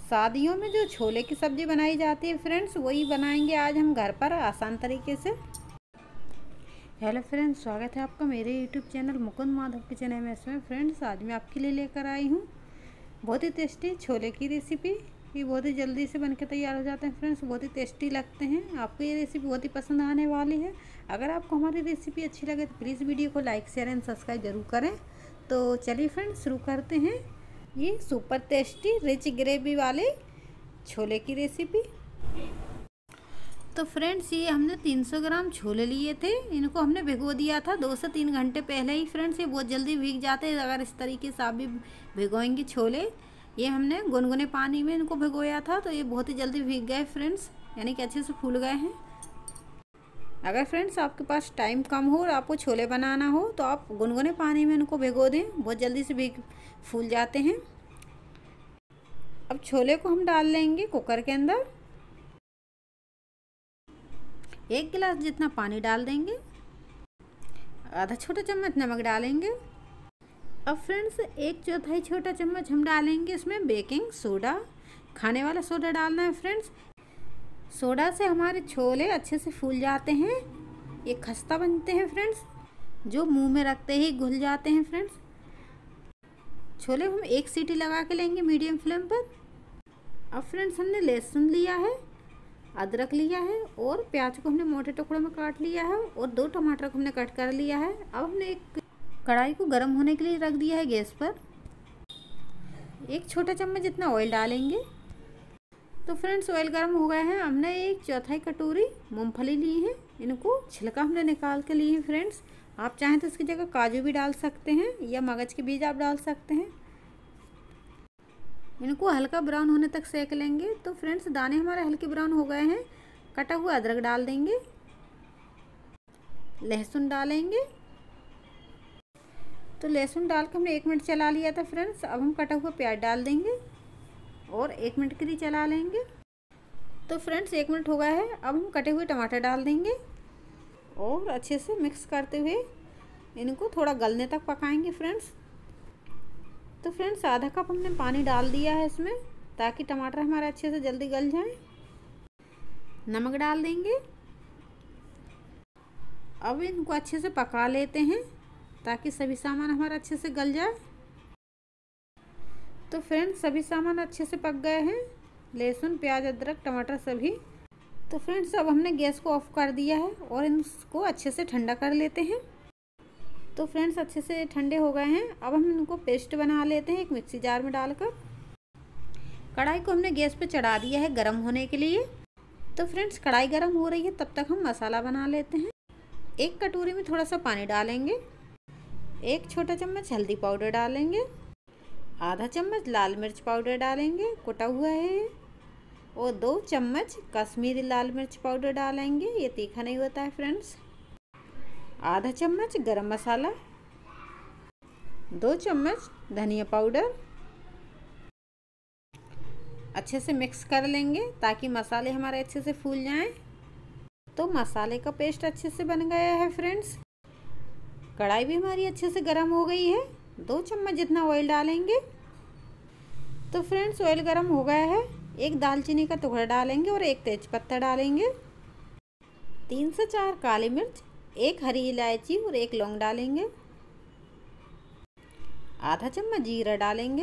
शादियों में जो छोले की सब्ज़ी बनाई जाती है फ्रेंड्स, वही बनाएंगे आज हम घर पर आसान तरीके से। हेलो फ्रेंड्स, स्वागत है आपका मेरे YouTube channel Mukund Madhav kitchen में फ्रेंड्स, आज मैं आपके लिए लेकर आई हूँ बहुत ही टेस्टी छोले की रेसिपी। ये बहुत ही जल्दी से बनके तैयार हो जाते हैं फ्रेंड्स, बहुत ही टेस्टी लगते हैं। आपको ये रेसिपी बहुत ही पसंद आने वाली है। अगर आपको हमारी रेसिपी अच्छी लगे तो प्लीज़ वीडियो को लाइक शेयर एंड सब्सक्राइब जरूर करें। तो चलिए फ्रेंड्स, शुरू करते हैं ये सुपर टेस्टी रिच ग्रेवी वाले छोले की रेसिपी। तो फ्रेंड्स, ये हमने 300 ग्राम छोले लिए थे। इनको हमने भिगो दिया था 2 से 3 घंटे पहले ही फ्रेंड्स। ये बहुत जल्दी भीग जाते हैं अगर इस तरीके से आप भी भिगोएंगे छोले। ये हमने गुनगुने पानी में इनको भिगोया था, तो ये बहुत ही जल्दी भीग गए फ्रेंड्स, यानी कि अच्छे से फूल गए हैं। अगर फ्रेंड्स आपके पास टाइम कम हो और आपको छोले बनाना हो तो आप गुनगुने पानी में इनको भिगो दें, बहुत जल्दी से फूल जाते हैं। अब छोले को हम डाल लेंगे कुकर के अंदर। 1 गिलास जितना पानी डाल देंगे, आधा छोटा चम्मच नमक डालेंगे। अब फ्रेंड्स 1/4 छोटा चम्मच हम डालेंगे इसमें बेकिंग सोडा। खाने वाला सोडा डालना है फ्रेंड्स। सोडा से हमारे छोले अच्छे से फूल जाते हैं, ये खस्ता बनते हैं फ्रेंड्स, जो मुंह में रखते ही घुल जाते हैं फ्रेंड्स। छोले हम 1 सीटी लगा के लेंगे मीडियम फ्लेम पर। अब फ्रेंड्स हमने लहसुन लिया है, अदरक लिया है और प्याज को हमने मोटे टुकड़ों में काट लिया है और 2 टमाटर को हमने कट कर लिया है। अब हमने एक कढ़ाई को गर्म होने के लिए रख दिया है गैस पर। 1 छोटा चम्मच जितना ऑयल डालेंगे। तो फ्रेंड्स ऑयल गर्म हो गया है। हमने 1/4 कटोरी मूंगफली ली है, इनको छिलका हमने निकाल के ली है फ्रेंड्स। आप चाहें तो इसकी जगह काजू भी डाल सकते हैं या मगज के बीज आप डाल सकते हैं। इनको हल्का ब्राउन होने तक सेक लेंगे। तो फ्रेंड्स दाने हमारे हल्के ब्राउन हो गए हैं। कटा हुआ अदरक डाल देंगे, लहसुन डालेंगे। तो लहसुन डाल के हमने 1 मिनट चला लिया था फ्रेंड्स। अब हम कटा हुआ प्याज डाल देंगे और 1 मिनट के लिए चला लेंगे। तो फ्रेंड्स 1 मिनट हो गया है। अब हम कटे हुए टमाटर डाल देंगे और अच्छे से मिक्स करते हुए इनको थोड़ा गलने तक पकाएंगे फ्रेंड्स। तो फ्रेंड्स आधा कप हमने पानी डाल दिया है इसमें, ताकि टमाटर हमारे अच्छे से जल्दी गल जाएं। नमक डाल देंगे। अब इनको अच्छे से पका लेते हैं ताकि सभी सामान हमारा अच्छे से गल जाए। तो फ्रेंड्स सभी सामान अच्छे से पक गए हैं, लहसुन प्याज अदरक टमाटर सभी। तो फ्रेंड्स अब हमने गैस को ऑफ कर दिया है और इसको अच्छे से ठंडा कर लेते हैं। तो फ्रेंड्स अच्छे से ठंडे हो गए हैं। अब हम इनको पेस्ट बना लेते हैं एक मिक्सी जार में डालकर। कढ़ाई को हमने गैस पे चढ़ा दिया है गरम होने के लिए। तो फ्रेंड्स कढ़ाई गरम हो रही है, तब तक हम मसाला बना लेते हैं। 1 कटोरी में थोड़ा सा पानी डालेंगे, 1 छोटा चम्मच हल्दी पाउडर डालेंगे, आधा चम्मच लाल मिर्च पाउडर डालेंगे कुटा हुआ है, और 2 चम्मच कश्मीरी लाल मिर्च पाउडर डालेंगे, ये तीखा नहीं होता है फ्रेंड्स। आधा चम्मच गरम मसाला, 2 चम्मच धनिया पाउडर। अच्छे से मिक्स कर लेंगे ताकि मसाले हमारे अच्छे से फूल जाएं। तो मसाले का पेस्ट अच्छे से बन गया है फ्रेंड्स। कढ़ाई भी हमारी अच्छे से गर्म हो गई है। 2 चम्मच जितना ऑयल डालेंगे। तो फ्रेंड्स ऑयल गर्म हो गया है। 1 दालचीनी का टुकड़ा डालेंगे और 1 तेजपत्ता डालेंगे, 3 से 4 काली मिर्च, 1 हरी इलायची और 1 लौंग डालेंगे, आधा चम्मच जीरा डालेंगे।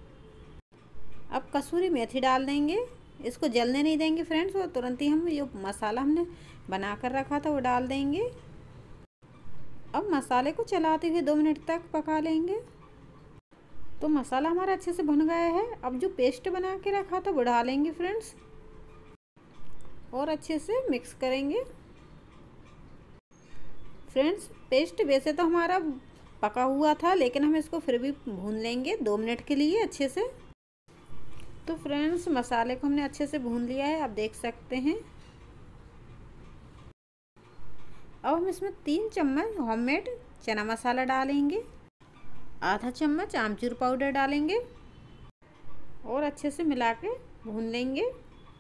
अब कसूरी मेथी डाल देंगे। इसको जलने नहीं देंगे फ्रेंड्स, और तुरंत ही हम जो मसाला हमने बना कर रखा था वो डाल देंगे। अब मसाले को चलाते हुए 2 मिनट तक पका लेंगे। तो मसाला हमारा अच्छे से भुन गया है। अब जो पेस्ट बना के रखा था वो डालेंगे फ्रेंड्स और अच्छे से मिक्स करेंगे। फ्रेंड्स पेस्ट वैसे तो हमारा पका हुआ था, लेकिन हम इसको फिर भी भून लेंगे 2 मिनट के लिए अच्छे से। तो फ्रेंड्स मसाले को हमने अच्छे से भून लिया है, आप देख सकते हैं। अब हम इसमें 3 चम्मच होममेड चना मसाला डालेंगे, आधा चम्मच आमचूर पाउडर डालेंगे और अच्छे से मिला के भून लेंगे।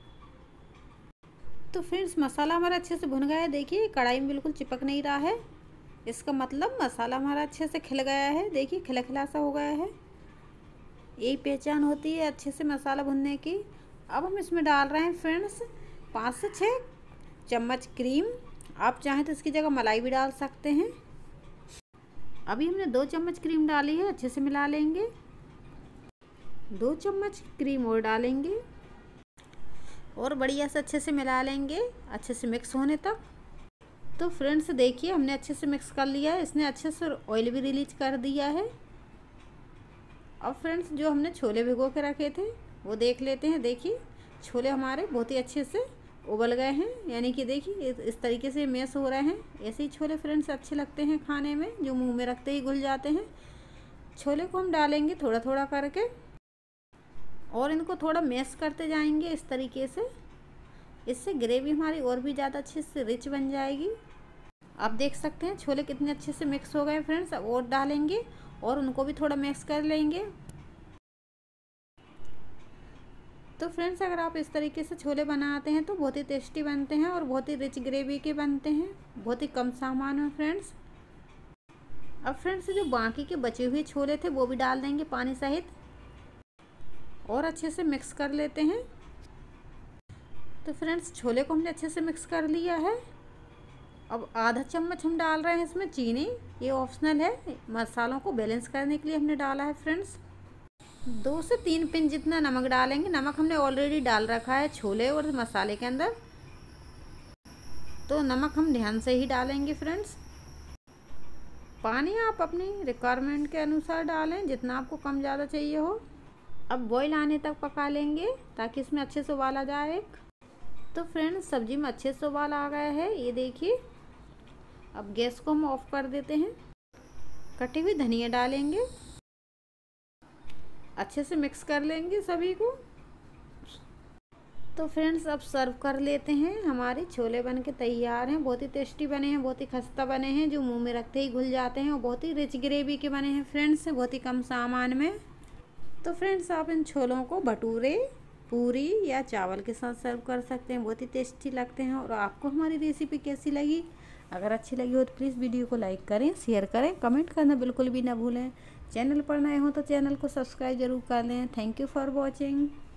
तो फ्रेंड्स मसाला हमारा अच्छे से भुन गया है। देखिए कढ़ाई में बिल्कुल चिपक नहीं रहा है, इसका मतलब मसाला हमारा अच्छे से खिल गया है। देखिए खिला खिला सा हो गया है। यही पहचान होती है अच्छे से मसाला भुनने की। अब हम इसमें डाल रहे हैं फ्रेंड्स 5 से 6 चम्मच क्रीम। आप चाहें तो इसकी जगह मलाई भी डाल सकते हैं। अभी हमने 2 चम्मच क्रीम डाली है, अच्छे से मिला लेंगे। 2 चम्मच क्रीम और डालेंगे और बढ़िया से अच्छे से मिला लेंगे, अच्छे से मिक्स होने तक। तो फ्रेंड्स देखिए हमने अच्छे से मिक्स कर लिया है, इसने अच्छे से ऑयल भी रिलीज कर दिया है। अब फ्रेंड्स जो हमने छोले भिगो के रखे थे वो देख लेते हैं। देखिए छोले हमारे बहुत ही अच्छे से उबल गए हैं, यानी कि देखिए इस तरीके से मैश हो रहे हैं। ऐसे ही छोले फ्रेंड्स अच्छे लगते हैं खाने में, जो मुंह में रखते ही घुल जाते हैं। छोले को हम डालेंगे थोड़ा थोड़ा करके और इनको थोड़ा मैश करते जाएंगे इस तरीके से। इससे ग्रेवी हमारी और भी ज़्यादा अच्छे से रिच बन जाएगी। आप देख सकते हैं छोले कितने अच्छे से मिक्स हो गए फ्रेंड्स। अब और डालेंगे और उनको भी थोड़ा मिक्स कर लेंगे। तो फ्रेंड्स अगर आप इस तरीके से छोले बनाते हैं तो बहुत ही टेस्टी बनते हैं और बहुत ही रिच ग्रेवी के बनते हैं, बहुत ही कम सामान में फ्रेंड्स। अब फ्रेंड्स जो बाकी के बचे हुए छोले थे वो भी डाल देंगे पानी सहित और अच्छे से मिक्स कर लेते हैं। तो फ्रेंड्स छोले को हमने अच्छे से मिक्स कर लिया है। अब आधा चम्मच हम डाल रहे हैं इसमें चीनी, ये ऑप्शनल है, मसालों को बैलेंस करने के लिए हमने डाला है फ्रेंड्स। 2 से 3 पिंच जितना नमक डालेंगे। नमक हमने ऑलरेडी डाल रखा है छोले और मसाले के अंदर, तो नमक हम ध्यान से ही डालेंगे फ्रेंड्स। पानी आप अपनी रिक्वायरमेंट के अनुसार डालें, जितना आपको कम ज़्यादा चाहिए हो। अब बॉईल आने तक पका लेंगे ताकि इसमें अच्छे से उबाल आ जाए। तो फ्रेंड्स सब्जी में अच्छे से उबाल आ गया है, ये देखिए। अब गैस को हम ऑफ कर देते हैं। कटी हुई धनिया डालेंगे, अच्छे से मिक्स कर लेंगे सभी को। तो फ्रेंड्स अब सर्व कर लेते हैं। हमारे छोले बन के तैयार हैं, बहुत ही टेस्टी बने हैं, बहुत ही खस्ता बने हैं, जो मुंह में रखते ही घुल जाते हैं और बहुत ही रिच ग्रेवी के बने हैं फ्रेंड्स, बहुत ही कम सामान में। तो फ्रेंड्स आप इन छोलों को भटूरे, पूरी या चावल के साथ सर्व कर सकते हैं, बहुत ही टेस्टी लगते हैं। और आपको हमारी रेसिपी कैसी लगी? अगर अच्छी लगी हो तो प्लीज़ वीडियो को लाइक करें, शेयर करें, कमेंट करना बिल्कुल भी ना भूलें। चैनल पर नए हो तो चैनल को सब्सक्राइब जरूर कर लें। Thank you for watching.